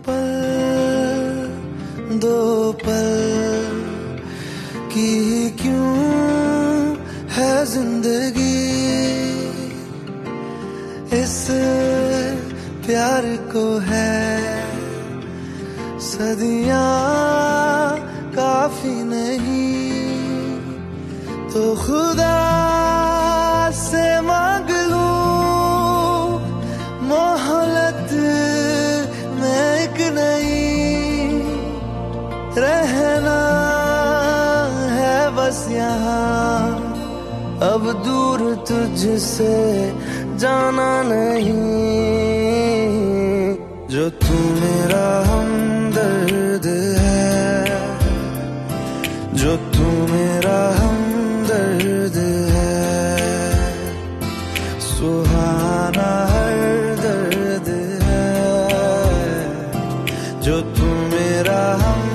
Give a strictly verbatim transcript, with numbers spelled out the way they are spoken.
पल दो पल की क्यों है जिंदगी, इस प्यार को है सदियां काफी नहीं, तो खुदा से मांग लूं मोहलत में एक नहीं, रहना है बस यहाँ, अब दूर तुझसे जाना नहीं। जो तू मेरा हमदर्द है, जो तू मेरा हमदर्द है, सुहाना हर दर्द है, जो तू मेरा हम